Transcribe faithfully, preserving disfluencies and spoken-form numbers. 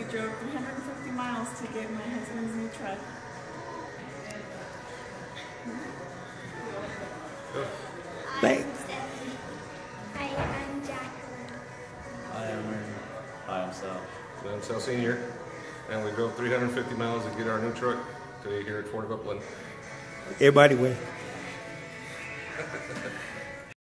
drove three hundred fifty miles to get my husband's new truck. Thanks. Hi, I'm Jacqueline. I am Aaron. Hi, I'm Sal. I'm Sal Senior, and we drove three hundred fifty miles to get our new truck today here at Fort Upland. Everybody win.